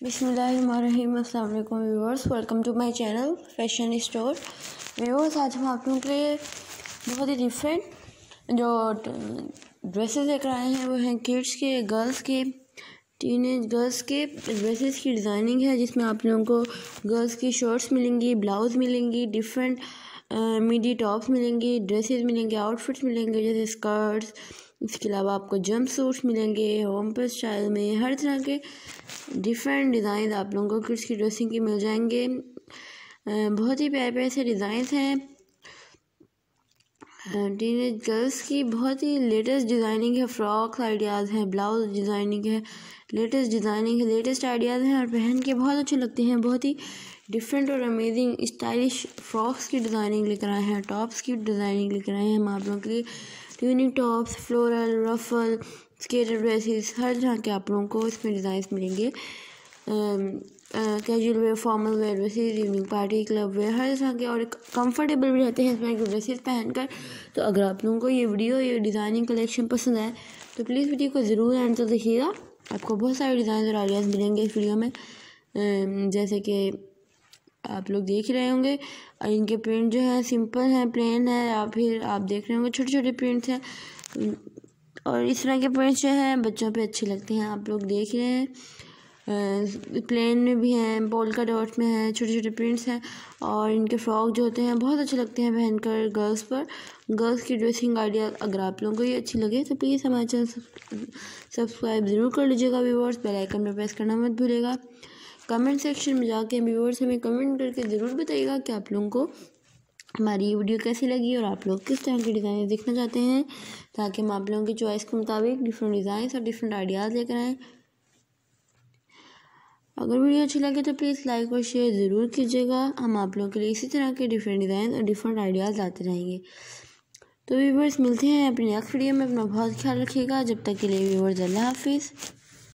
बिस्मिल्लाहिर्रहमानिर्रहीम। अस्सलाम वालेकुम viewers, welcome to my channel fashion store. Viewers, आज हम आप लोगों के लिए बहुत ही डिफरेंट जो ड्रेसेस लेकर आए हैं वो हैं किड्स के, गर्ल्स के, टीनेज गर्ल्स के ड्रेसेस की डिज़ाइनिंग है, जिसमें आप लोगों को गर्ल्स की शर्ट्स मिलेंगी, ब्लाउज़ मिलेंगी, डिफरेंट मिडी टॉप्स मिलेंगी, ड्रेसेस मिलेंगे, आउटफिट्स मिलेंगे जैसे स्कर्ट्स। इसके अलावा आपको जंप सूट्स मिलेंगे होम पर स्टाइल में। हर तरह के डिफरेंट डिज़ाइन आप लोगों को किड्स की ड्रेसिंग की मिल जाएंगे। बहुत ही प्यारे प्यारे से डिज़ाइंस हैं। टीनेज गर्ल्स की बहुत ही लेटेस्ट डिज़ाइनिंग है, फ्रॉक्स आइडियाज़ हैं, ब्लाउज डिज़ाइनिंग है, लेटेस्ट डिज़ाइनिंग है, लेटेस्ट आइडियाज़ हैं और पहन के बहुत अच्छे लगते हैं। बहुत ही डिफरेंट और अमेजिंग स्टाइलिश फ्रॉक्स की डिज़ाइनिंग लेकर आए हैं, टॉप्स की डिज़ाइनिंग लेकर आए हैं हम आप लोगों के लिए। Tuning tops, floral, ruffle, skater dresses, हर तरह के आप लोगों को इसमें डिज़ाइंस मिलेंगे। Casual wear, formal wear dresses, evening party, club wear, हर तरह के और कंफर्टेबल भी रहते हैं इसमें ड्रेसेस पहनकर। तो अगर आप लोगों को ये डिज़ाइनिंग कलेक्शन पसंद आए तो प्लीज़ वीडियो को ज़रूर एंड तक देखिएगा। आपको बहुत सारे डिज़ाइन और आइडियाज़ मिलेंगे इस वीडियो में, जैसे कि आप लोग देख रहे होंगे। इनके प्रिंट जो है सिंपल हैं, प्लेन है, या फिर आप देख रहे होंगे छोटे छोटे प्रिंट्स हैं और इस तरह के प्रिंट्स जो हैं बच्चों पे अच्छे लगते हैं। आप लोग देख रहे हैं प्लेन में भी हैं, पोल्का डॉट में हैं, छोटे छोटे प्रिंट्स हैं और इनके फ्रॉक जो होते हैं बहुत अच्छे लगते हैं पहनकर गर्ल्स पर। गर्ल्स की ड्रेसिंग आइडिया अगर आप लोगों को ये अच्छी लगे तो प्लीज़ हमारे चैनल सब्सक्राइब ज़रूर कर लीजिएगा व्यूअर्स। बेल आइकन पर प्रेस करना मत भूलिएगा। कमेंट सेक्शन में जाके व्यूअर्स हमें कमेंट करके ज़रूर बताइएगा कि आप लोगों को हमारी ये वीडियो कैसी लगी और आप लोग किस तरह के डिज़ाइन देखना चाहते हैं, ताकि हम आप लोगों की चॉइस के मुताबिक डिफरेंट डिज़ाइंस और डिफरेंट आइडियाज़ लेकर आएँ। अगर वीडियो अच्छी लगे तो प्लीज़ लाइक और शेयर ज़रूर कीजिएगा। हम आप लोगों के लिए इसी तरह के डिफरेंट डिज़ाइन और डिफरेंट आइडियाज़ लाते रहेंगे। तो व्यूअर्स, मिलते हैं अपनी नेक्स्ट वीडियो में। अपना बहुत ख्याल रखिएगा। जब तक के लिए व्यूअर्स, अल्लाह हाफिज़।